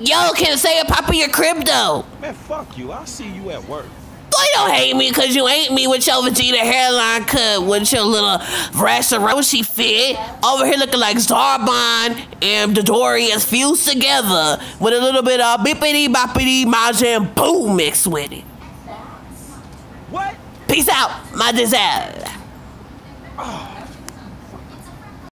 Yo, can I say a pop of your crypto? Man, fuck you. I'll see you at work. Boy, don't hate me because you ain't me with your Vegeta hairline cut with your little Rasharoshi fit. Over here looking like Zarbon and Dodorians fused together with a little bit of bippity boppity Majin Buu mixed with it. What? Peace out, my desire. Oh.